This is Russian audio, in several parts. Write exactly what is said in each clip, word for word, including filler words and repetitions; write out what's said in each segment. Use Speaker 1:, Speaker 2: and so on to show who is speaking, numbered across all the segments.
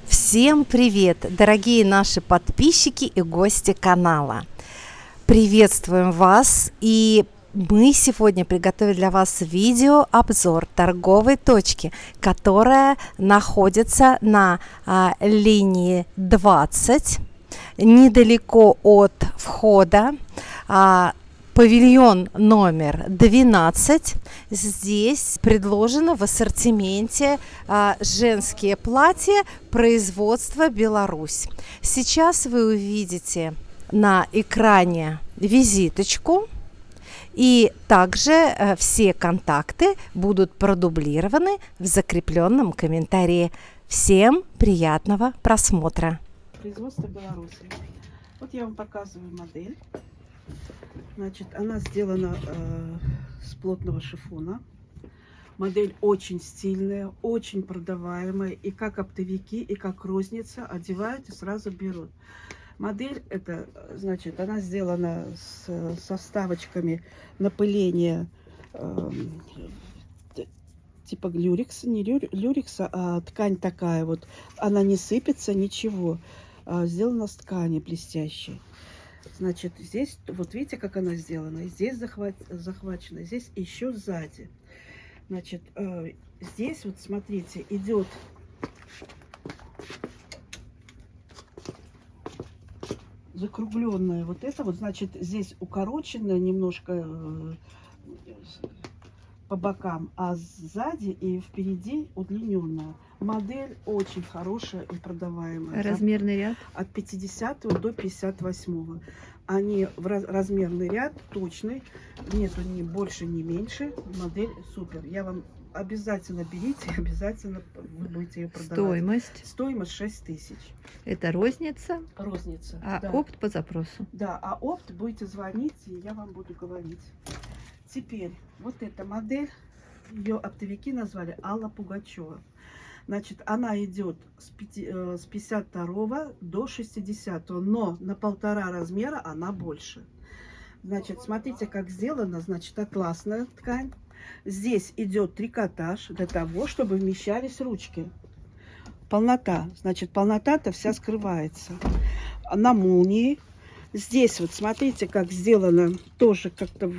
Speaker 1: Всем привет, дорогие наши подписчики и гости канала. Приветствуем вас, и мы сегодня приготовили для вас видео-обзор торговой точки, которая находится на а, линии двадцать, недалеко от входа. А, Павильон номер двенадцать. Здесь предложено в ассортименте а, женские платья производства Беларусь. Сейчас вы увидите на экране визиточку, и также а, все контакты будут продублированы в закрепленном комментарии. Всем приятного просмотра.
Speaker 2: Производство Беларуси. Вот я вам показываю модель. Значит, она сделана э, с плотного шифона. Модель очень стильная, очень продаваемая. И как оптовики, и как розница одевают и сразу берут. Модель это, значит, она сделана с, со вставочками напыления э, типа люрекса, не люрекса, а ткань такая вот. Она не сыпется, ничего. А сделана с ткани блестящей. Значит, здесь, вот видите, как она сделана. Здесь захват, захвачена, здесь еще сзади. Значит, э, здесь вот, смотрите, идет закругленная вот это вот. Значит, здесь укороченная немножко э, по бокам, а сзади и впереди удлиненная. Модель очень хорошая и продаваемая.
Speaker 3: Размерный ряд?
Speaker 2: От пятидесятого до пятьдесят восьмого. Они в раз, размерный ряд точный. Нету ни больше, ни меньше. Модель супер. Я вам обязательно берите, обязательно вы будете ее продавать.
Speaker 3: Стоимость?
Speaker 2: Стоимость шесть тысяч.
Speaker 3: Это розница?
Speaker 2: Розница.
Speaker 3: А
Speaker 2: да.
Speaker 3: опт по запросу? Да,
Speaker 2: а опт будете звонить, и я вам буду говорить. Теперь вот эта модель, ее оптовики назвали Алла Пугачева. Значит, она идет с пятьдесят второго до шестидесятого, но на полтора размера она больше. Значит, смотрите, как сделана. Значит, атласная ткань. Здесь идет трикотаж для того, чтобы вмещались ручки. Полнота. Значит, полнота-то вся скрывается. На молнии. Здесь вот смотрите, как сделано, тоже как-то,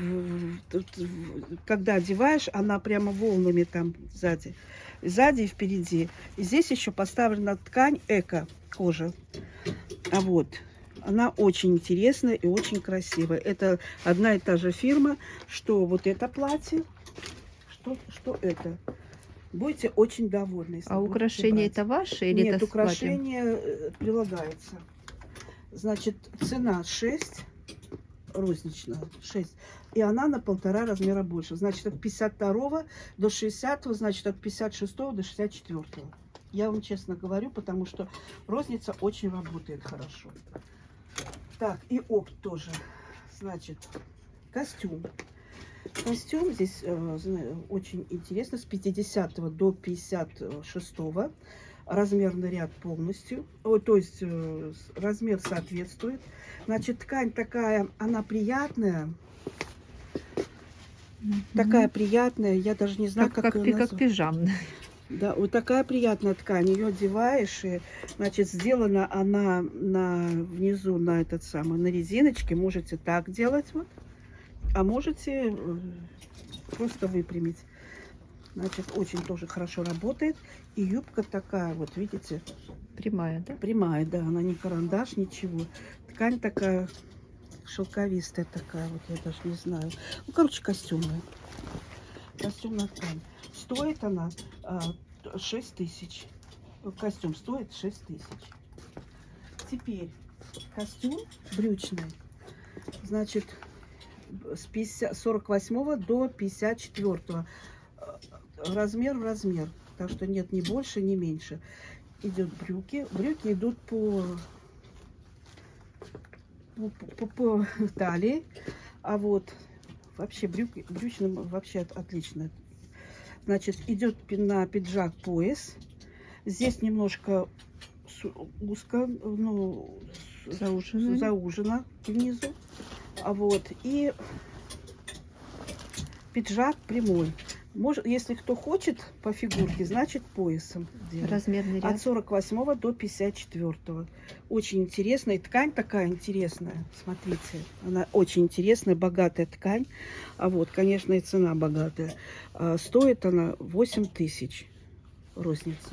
Speaker 2: когда одеваешь, она прямо волнами там сзади, сзади и впереди. И здесь еще поставлена ткань эко кожа. А вот, она очень интересная и очень красивая. Это одна и та же фирма, что вот это платье, что, что это. Будете очень довольны.
Speaker 3: А украшения это ваши или
Speaker 2: Нет,
Speaker 3: это
Speaker 2: украшение прилагается. Значит, цена шесть, розничная шесть, и она на полтора размера больше. Значит, от пятьдесят второго до шестидесятого, значит, от пятьдесят шестого до шестьдесят четвёртого. Я вам честно говорю, потому что розница очень работает хорошо. Так, и опт тоже. Значит, костюм. Костюм здесь э, очень интересно, с пятидесятого до пятьдесят шестого. Размерный ряд полностью, о, то есть э, размер соответствует. Значит, ткань такая, она приятная, mm-hmm. такая приятная, я даже не знаю,
Speaker 3: как,
Speaker 2: как,
Speaker 3: как,
Speaker 2: ее
Speaker 3: как пижамная.
Speaker 2: Да, вот такая приятная ткань, ее одеваешь, и, значит, сделана она на, внизу на этот самый, на резиночке, можете так делать, вот, а можете э, просто выпрямить. Значит, очень тоже хорошо работает. И юбка такая, вот видите?
Speaker 3: Прямая, да?
Speaker 2: Прямая, да. Она не карандаш, ничего. Ткань такая шелковистая такая, вот я даже не знаю. Ну, короче, костюмная. Костюмная ткань. Стоит она а, шесть тысяч. Костюм стоит шесть тысяч. Теперь костюм брючный. Значит, с сорок восьмого до пятьдесят четвёртого. Размер в размер, так что нет ни больше, ни меньше. Идет брюки, брюки идут по, по, по, по талии, а вот вообще брюки брючным вообще отлично. Значит, идет на пиджак пояс, здесь немножко узко, ну, заужено, заужено внизу, а вот и пиджак прямой. Может, если кто хочет по фигурке, значит поясом делать.
Speaker 3: Размерный ряд.
Speaker 2: От сорок восьмого до пятьдесят четвёртого. Очень интересная. И ткань такая интересная. Смотрите. Она очень интересная, богатая ткань. А вот, конечно, и цена богатая. А, стоит она восемь тысяч. Розница.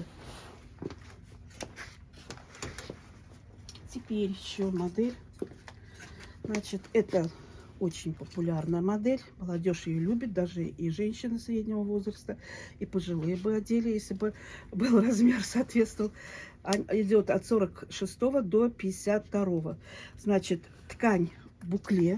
Speaker 2: Теперь еще модель. Значит, это очень популярная модель. Молодежь ее любит, даже и женщины среднего возраста, и пожилые бы одели, если бы был размер соответствовал. Идет от сорок шестого до пятьдесят второго. Значит, ткань букле.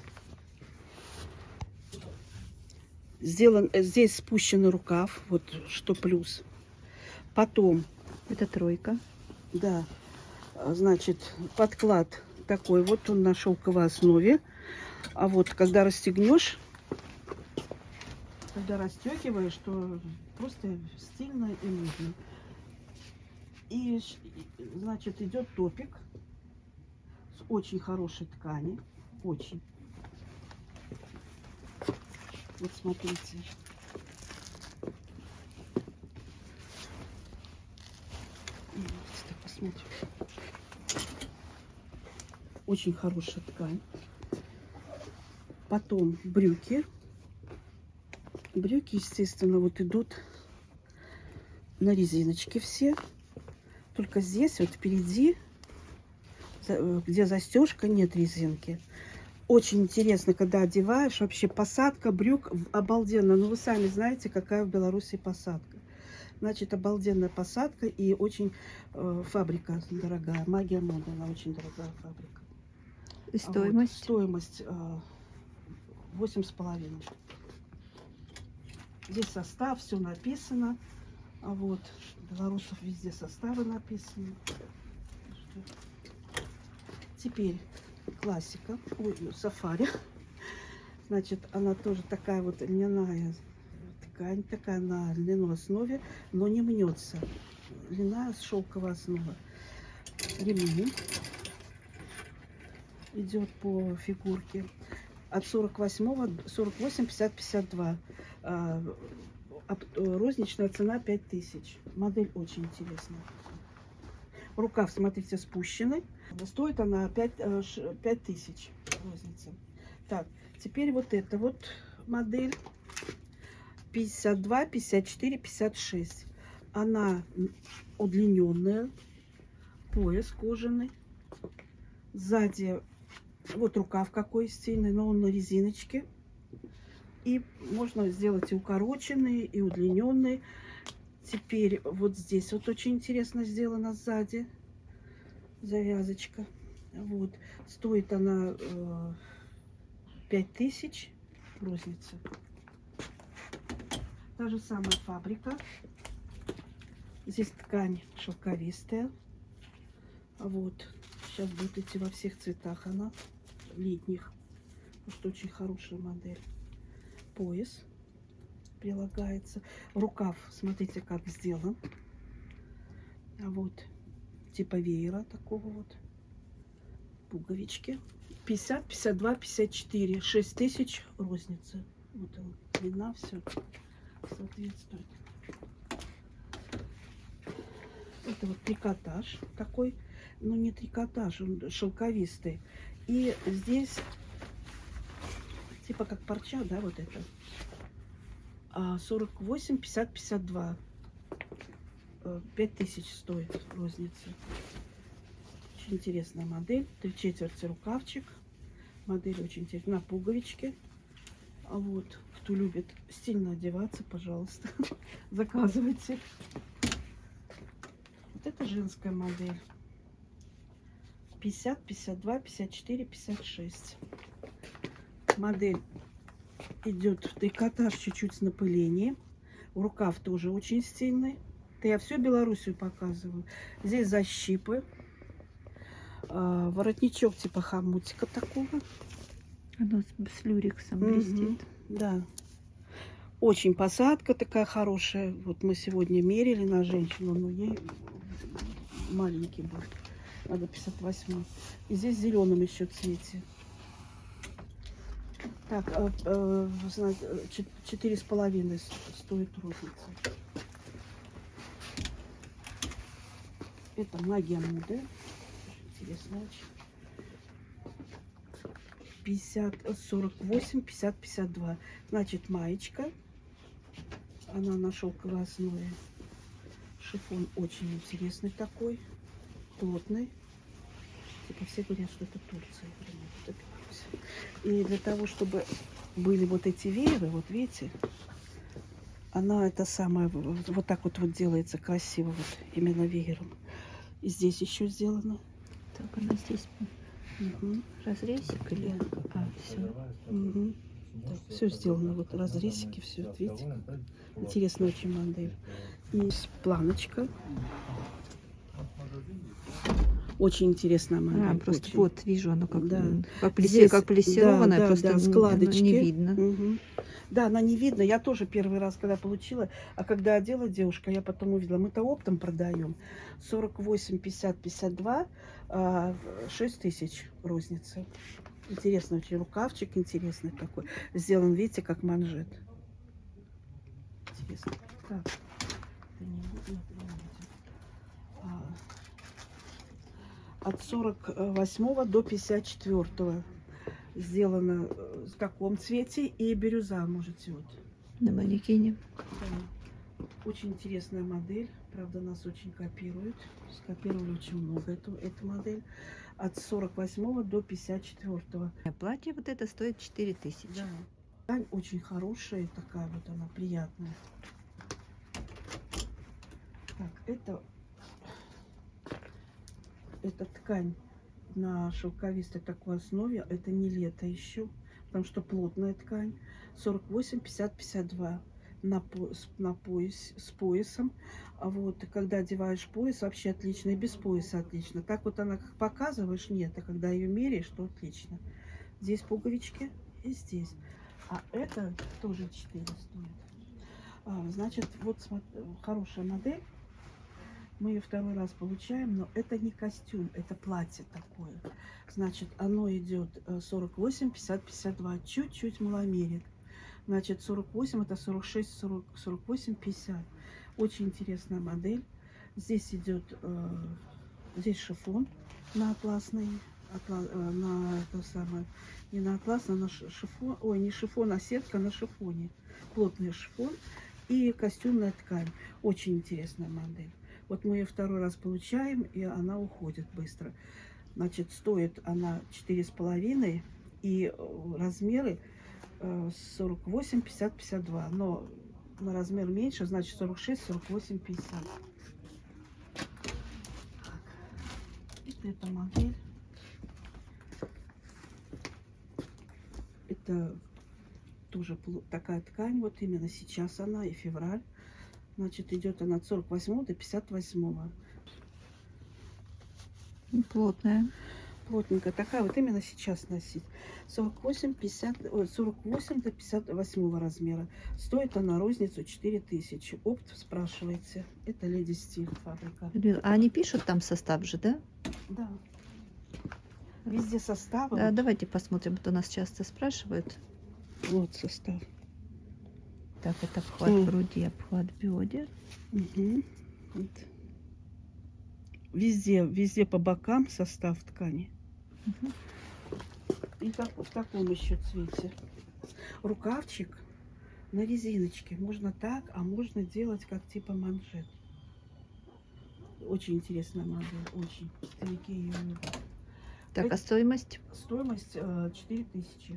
Speaker 2: Сделан, здесь спущенный рукав, вот что плюс. Потом...
Speaker 3: Это тройка.
Speaker 2: Да. Значит, подклад такой вот, он на шелковой основе. А вот когда расстегнешь, когда расстегиваешь, то просто стильно и нужно. И, значит, идет топик с очень хорошей ткани. Очень. Вот смотрите. Посмотрим. Очень хорошая ткань. Потом брюки. Брюки, естественно, вот идут на резиночке все. Только здесь, вот впереди, где застежка, нет резинки. Очень интересно, когда одеваешь. Вообще посадка брюк обалденно. Ну, вы сами знаете, какая в Беларуси посадка. Значит, обалденная посадка и очень э, фабрика дорогая. Магия моды, она очень дорогая фабрика.
Speaker 3: И стоимость?
Speaker 2: Вот, стоимость э, восемь с половиной. Здесь состав, все написано. А вот белорусов везде составы написаны. Теперь классика. Ой, сафари. Значит, она тоже такая вот льняная ткань, такая на льняной основе, но не мнется. Льняная шелковая основа. Ремень идет по фигурке. От сорок восьмого, сорок восемь, пятьдесят, пятьдесят два. А, розничная цена пять тысяч. Модель очень интересная. Рукав, смотрите, спущенный. Стоит она пять тысяч. Розница. Так, теперь вот эта вот модель. пятьдесят два, пятьдесят четыре, пятьдесят шесть. Она удлиненная. Пояс кожаный. Сзади вот рукав какой стильный, но он на резиночке. И можно сделать и укороченные, и удлиненные. Теперь вот здесь вот очень интересно сделано сзади. Завязочка. Вот. Стоит она э, пять тысяч. Розница. Та же самая фабрика. Здесь ткань шелковистая. Вот. Сейчас будет идти во всех цветах она. Летних. Потому что очень хорошая модель. Пояс прилагается. Рукав, смотрите, как сделан. А вот типа веера такого вот. Пуговички. пятьдесят, пятьдесят два, пятьдесят четыре. шесть тысяч розница. Вот он. Длина, все соответствует. Это вот трикотаж такой. Ну, не трикотаж, он шелковистый. И здесь типа как парча, да, вот это. А сорок восемь, пятьдесят, пятьдесят два. пять тысяч стоит розница. Очень интересная модель. Три четверти рукавчик. Модель очень интересная. На пуговичке. А вот, кто любит стильно одеваться, пожалуйста, заказывайте. Вот это женская модель. пятьдесят, пятьдесят два, пятьдесят четыре, пятьдесят шесть. Модель идет в трикотаж чуть-чуть с напылением. Рукав тоже очень стильный. Это я всю Белоруссию показываю. Здесь защипы. А, воротничок типа хомутика такого.
Speaker 3: Оно с, с люрексом блестит.
Speaker 2: Да. Очень посадка такая хорошая. Вот мы сегодня мерили на женщину, но ей маленький был. Надо пятьдесят восемь. И здесь в зеленом еще цвете. Так, э, э, знаете, чет- четыре с половиной с- стоит розница. Это магия моды. Интересно очень. пятьдесят, сорок восемь, пятьдесят, пятьдесят два. Значит, маечка. Она на шелковой основе. Шифон очень интересный такой. Плотный. Типа все говорят, что это Турция. Это Беларусь. И для того, чтобы были вот эти вееры, вот видите, она это самое, вот вот так вот, вот делается красиво, вот именно веером. И здесь еще сделано.
Speaker 3: Так, она здесь
Speaker 2: Угу.
Speaker 3: разрезик или... А, все.
Speaker 2: Угу. Так, все сделано, вот разрезики, все, вот видите, как интересная очень модель. И планочка. Очень интересная модель.
Speaker 3: А, просто
Speaker 2: очень.
Speaker 3: вот вижу, оно как,
Speaker 2: Да.
Speaker 3: м, как, плесе-
Speaker 2: Здесь,
Speaker 3: как плессированное,
Speaker 2: да, да,
Speaker 3: просто
Speaker 2: да,
Speaker 3: н-
Speaker 2: складочки.
Speaker 3: оно не видно.
Speaker 2: Мгм. Да, она не видно. Я тоже первый раз, когда получила, а когда одела девушка, я потом увидела. Мы-то оптом продаем. сорок восемь, пятьдесят, пятьдесят два, а, шесть тысяч розница. Интересный очень рукавчик, интересный такой. Сделан, видите, как манжет. Интересно. Так. Это не будет, это не будет. А, От сорок восьмого до пятьдесят четвёртого сделано э, в таком цвете, и бирюза можете вот.
Speaker 3: На манекене.
Speaker 2: Да. Очень интересная модель, правда нас очень копируют, скопировали очень много эту, эту модель. От сорок восьмого до пятьдесят четвёртого.
Speaker 3: Платье вот это стоит четыре тысячи.
Speaker 2: Да. Ткань очень хорошая, такая вот она приятная. Так, это эта ткань на шелковистой такой основе. Это не лето еще, потому что плотная ткань. сорок восемь, пятьдесят, пятьдесят два на, по, на пояс, с поясом. А вот когда одеваешь пояс, вообще отлично. И без пояса отлично. Так вот она как показываешь, нет. А когда ее меряешь, то отлично. Здесь пуговички и здесь. А это тоже четыре стоит. А, значит, вот смотри, хорошая модель. Мы ее второй раз получаем, но это не костюм, это платье такое. Значит, оно идет сорок восемь, пятьдесят, пятьдесят два, чуть-чуть маломерит. Значит, сорок восемь это сорок шесть, сорок, сорок восемь, пятьдесят. Очень интересная модель. Здесь идет, э, здесь шифон на атласный, атла, э, на это самое, не на атлас, а на шифон, ой, не шифон, а сетка на шифоне. Плотный шифон и костюмная ткань. Очень интересная модель. Вот мы ее второй раз получаем, и она уходит быстро. Значит, стоит она четыре с половиной, и размеры сорок восемь, пятьдесят, пятьдесят два. Но на размер меньше, значит сорок шесть, сорок восемь, пятьдесят. Это эта модель. Это тоже такая ткань, вот именно сейчас она, и февраль. Значит, идет она от сорок восьмого до пятьдесят восьмого.
Speaker 3: Плотная.
Speaker 2: Плотненькая. Такая вот именно сейчас носить. сорок восемь, пятьдесят, ой, сорок восемь до пятьдесят восьмого размера. Стоит она розницу четыре тысячи. Опт спрашиваете. Это Леди Стиль фабрика.
Speaker 3: А они пишут там состав же, да?
Speaker 2: Да. Везде составы.
Speaker 3: Да, давайте посмотрим, кто нас часто спрашивает.
Speaker 2: Вот состав.
Speaker 3: Так, это обхват
Speaker 2: Mm.
Speaker 3: груди, обхват бедер.
Speaker 2: Угу. Вот. Везде, везде по бокам состав ткани.
Speaker 3: Угу.
Speaker 2: И так, в таком еще цвете. Рукавчик на резиночке. Можно так, а можно делать как типа манжет. Очень интересная модель. Очень. Старики ее любят.
Speaker 3: Так,
Speaker 2: Это-
Speaker 3: а стоимость?
Speaker 2: Стоимость э, четыре тысячи.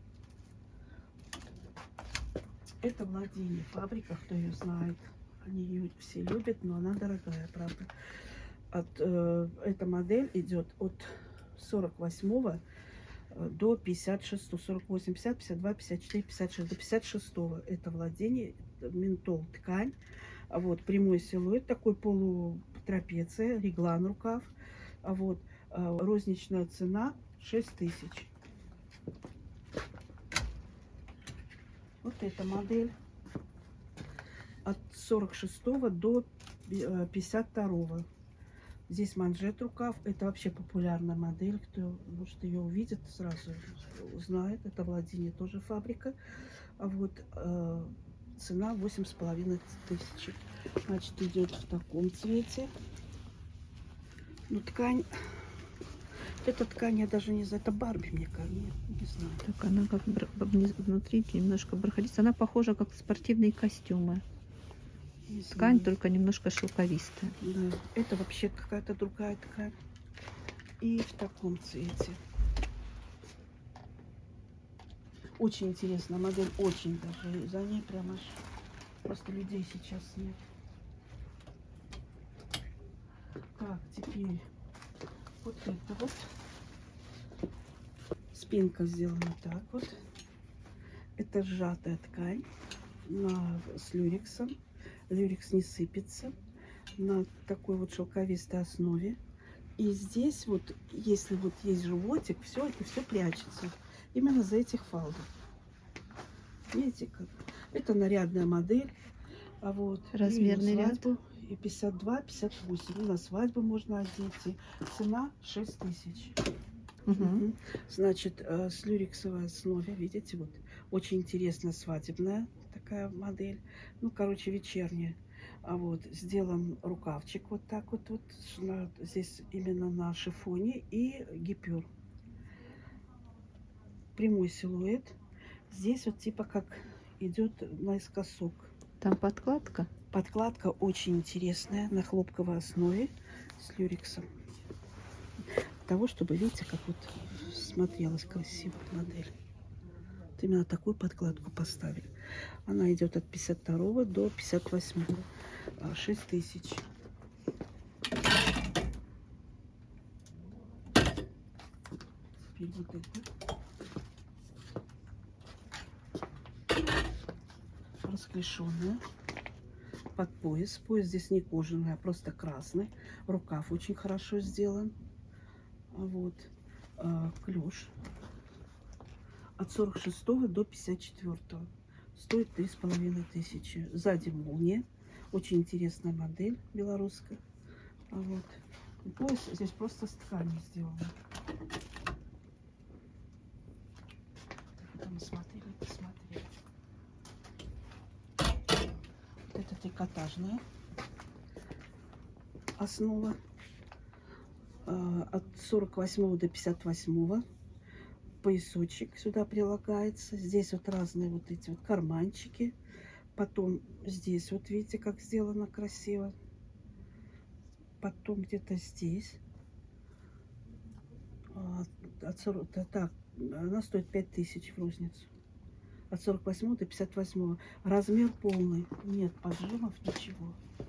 Speaker 2: Это Владение фабрика, кто ее знает. Они ее все любят, но она дорогая, правда. От, э, эта модель идет от сорок восьмого до пятьдесят шестого. сорок восемь, пятьдесят, пятьдесят два, пятьдесят четыре, пятьдесят шесть. До пятьдесят шестого это Владение. Это ментол ткань. А вот прямой силуэт, такой полутрапеция, реглан рукав. А вот э, розничная цена шесть тысяч. Вот эта модель от сорок шестого до пятьдесят второго. Здесь манжет рукав. Это вообще популярная модель. Кто, может, ее увидит, сразу узнает. Это в Ладине тоже фабрика. А вот э, цена восемь с половиной тысяч. Значит, идет в таком цвете. Ну, ткань... Эта ткань, я даже не знаю, это Барби, мне кажется, не, не знаю.
Speaker 3: Так она как внутри немножко бархатистая. Она похожа как спортивные костюмы.
Speaker 2: Не
Speaker 3: Ткань
Speaker 2: знаю.
Speaker 3: только немножко шелковистая.
Speaker 2: Да, это вообще какая-то другая ткань. И в таком цвете. Очень интересная модель, очень даже. За ней прям аж просто людей сейчас нет. Так, теперь вот это вот. Спинка сделана так вот. Это сжатая ткань на, с люрексом. Люрекс не сыпется. На такой вот шелковистой основе. И здесь вот, если вот есть животик, все это все прячется. Именно за этих фалдов. Видите как? Это нарядная модель. А вот
Speaker 3: Размерный
Speaker 2: и на
Speaker 3: ряд.
Speaker 2: свадьбу, и пятьдесят два пятьдесят восемь. И на свадьбу можно одеть. И цена шесть тысяч.
Speaker 3: Угу.
Speaker 2: Угу. Значит, э, с люрексовой основе, видите, вот очень интересная свадебная такая модель. Ну, короче, вечерняя. А вот сделан рукавчик вот так вот, вот на, здесь именно на шифоне и гипюр. Прямой силуэт. Здесь вот типа как идет наискосок.
Speaker 3: Там подкладка.
Speaker 2: Подкладка очень интересная на хлопковой основе с люрексом. Для того, чтобы, видите, как вот смотрелась красиво модель. Вот именно такую подкладку поставили. Она идет от пятьдесят второго до пятьдесят восьмого. шесть тысяч. Теперь вот это. Расклешенная. Под пояс. Пояс здесь не кожаный, а просто красный. Рукав очень хорошо сделан. Вот. А, клеш. От сорок шестого до пятьдесят четвёртого. Стоит три с половиной тысячи. Сзади молния. Очень интересная модель белорусская. А вот. И пояс здесь просто с ткани сделан. Это мы смотрели, посмотрели. Это трикотажная основа. От сорок восьмого до пятьдесят восьмого. Поясочек сюда прилагается. Здесь вот разные вот эти вот карманчики. Потом здесь вот видите, как сделано красиво. Потом где-то здесь. От сорок, так, она стоит пять тысяч в розницу. От сорок восьмого до пятьдесят восьмого. Размер полный. Нет поджимов, ничего.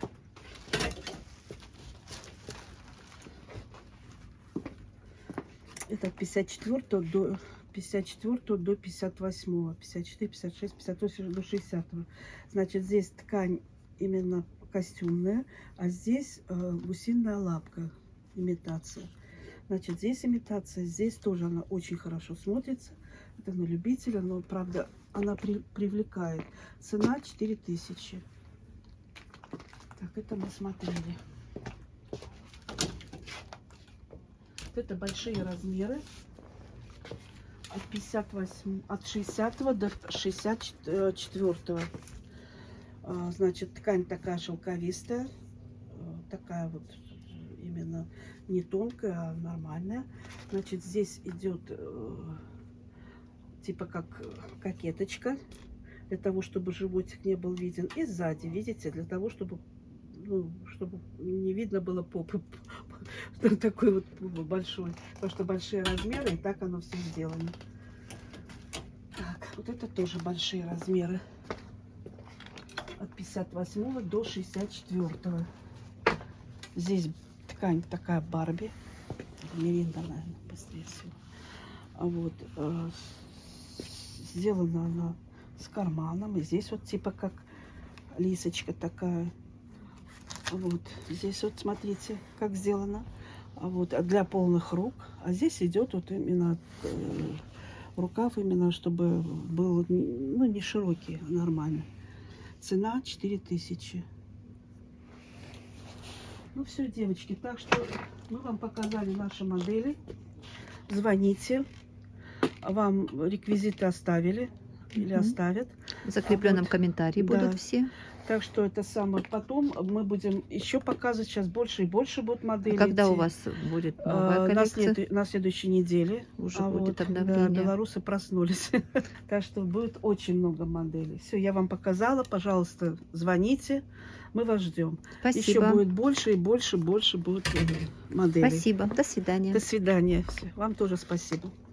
Speaker 2: Это от пятьдесят четвёртого до пятьдесят четвёртого до пятьдесят восьмого. пятьдесят четыре, пятьдесят шесть, пятьдесят восемь до шестидесятого. Значит, здесь ткань именно костюмная, а здесь э, гусиная лапка, имитация. Значит, здесь имитация, здесь тоже она очень хорошо смотрится. Это на любителя, но, правда, она при, привлекает. Цена четыре тысячи. Так, это мы смотрели. Это большие размеры. От пятьдесят восьмого, от шестидесятого до шестьдесят четвёртого. Значит, ткань такая шелковистая. Такая вот именно не тонкая, а нормальная. Значит, здесь идет типа как кокеточка. Для того, чтобы животик не был виден. И сзади, видите, для того, чтобы, ну, чтобы не видно было попы. Такой вот большой. Потому что большие размеры, и так оно все сделано. Так, вот это тоже большие размеры. От пятьдесят восьмого до шестьдесят четвёртого. Здесь ткань такая Барби. Не видно, наверное, быстрее всего. А вот э, сделана она с карманом. И здесь вот типа как лисочка такая. Вот здесь вот смотрите, как сделано. А вот для полных рук. А здесь идет вот именно э, рукав, именно чтобы был, ну, не широкий, а нормально. Цена четыре тысячи. Ну все, девочки, так что мы вам показали наши модели. Звоните. Вам реквизиты оставили или
Speaker 3: Мгм.
Speaker 2: оставят.
Speaker 3: В закрепленном
Speaker 2: вот,
Speaker 3: комментарии
Speaker 2: да.
Speaker 3: будут все.
Speaker 2: Так что это самое. Потом мы будем еще показывать. Сейчас больше и больше будут модели.
Speaker 3: А когда
Speaker 2: идти.
Speaker 3: у вас будет
Speaker 2: А,
Speaker 3: новая
Speaker 2: на,
Speaker 3: коллекция?
Speaker 2: след... на следующей неделе
Speaker 3: Уже
Speaker 2: а
Speaker 3: будет
Speaker 2: вот,
Speaker 3: обновление.
Speaker 2: Да, белорусы проснулись. Так что будет очень много моделей. Все, я вам показала. Пожалуйста, звоните. Мы вас ждем. Еще
Speaker 3: Спасибо.
Speaker 2: будет больше и больше, больше будет моделей.
Speaker 3: Спасибо. До свидания.
Speaker 2: До свидания. Все. Вам тоже спасибо.